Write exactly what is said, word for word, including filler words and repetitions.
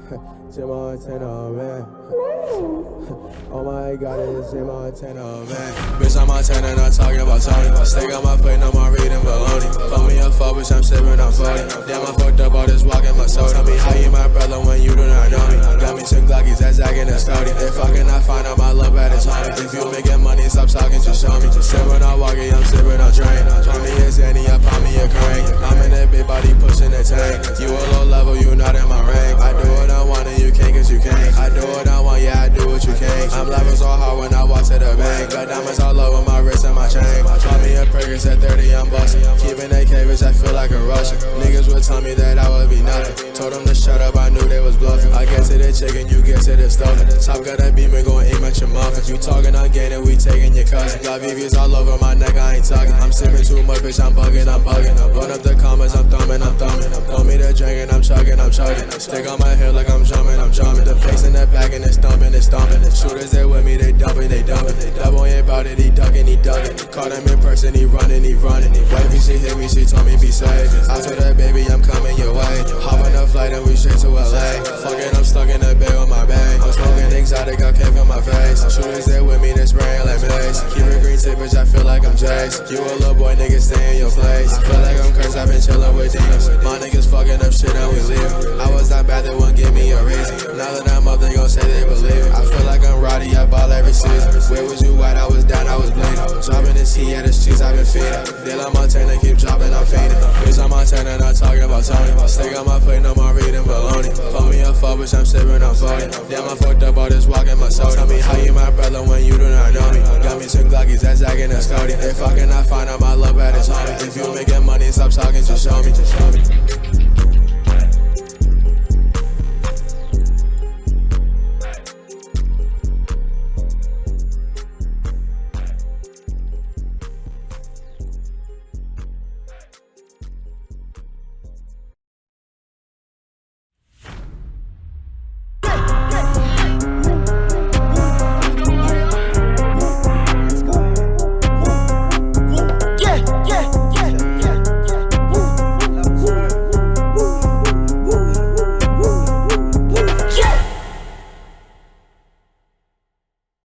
Montana, man. Oh my god, it's Montana, man. Bitch, I'm Montana, not talking about Tony. Stick on my plate, no more reading baloney. Fuck me up, fuck, bitch, I'm sipping on forty. Damn, I fucked up all this walking my soul. Tell me how you my brother when you do not know me. Got me some Glockies, that's acting a study. If I cannot find out my love at its homie. If you making money, stop talking, just show me. Just sipping on walking, I'm sipping on drain. Pop me a Zanny, I pop me a crane. I'm in that big body pushing the tank. You a low level, you not in my rank. I do what I want and you can't cause you can't. I do what I want, yeah, I do what you can't. I'm laughing so hard when I walk to the bank. Got diamonds all over my wrist and my chain. Pop me a Perkins at thirty, I'm bustin'. Keeping that cabbage, I feel like a Russian. Niggas would tell me that I would be nothing. Told them to shut up, I knew they was bluffing. I get to the chicken, you get to the stuffing. Top got that beamer, gon' aim at your muffin. You talking again and we taking your cousin. Got V Vs all over my neck, I ain't talking. I'm sipping too much, bitch, I'm bugging, I'm bugging. Run up the comments, I'm thumbing, I'm thumbing. Throw me the drink and I'm chugging, I'm chugging. Stick on my head like I'm jumping, I'm jumping. The pace in that back and it's thumping, it's thumping. Shooters they with me, they dumping, they dumping. That boy ain't bout it, he ducking, he ducking. Caught him in person, he running, he running. Wifey, she hit me, she told me be safe. I told her, baby, I'm coming your way. Hop on the flight and we straight to L A. Fucking, I'm stuck in the bed with my bag. I'm smoking exotic, I came from my face. Shooters they with me, they spraying like mace. Keep it green tip, bitch, I feel like I'm Jace. You a little boy, nigga, stay in your place. I feel like I'm cursed, I've been chillin' with demons. My niggas fucking up shit and we leave. I was that bad, they wouldn't give me a reason. Now that I'm up, they gon' say they believe it. I feel like I'm Roddy, I ball every season. Where was you at? I was down, I was bleeding. Dropping this heat at the streets, I've been feeding. They like Montana, keep dropping, I'm fading. Bitch, I'm Montana, not talking about Tony. Stick on my plate, no more reading baloney. Fuck me up, fuck, bitch, I'm sipping on forty. Damn, I fucked up all this walking my soul. Tell me how you my brother when you do not know me. Got me some Glockies, that's acting a study. If I cannot find out my love at its homie. If you making money, stop talking, just show me. Just show me.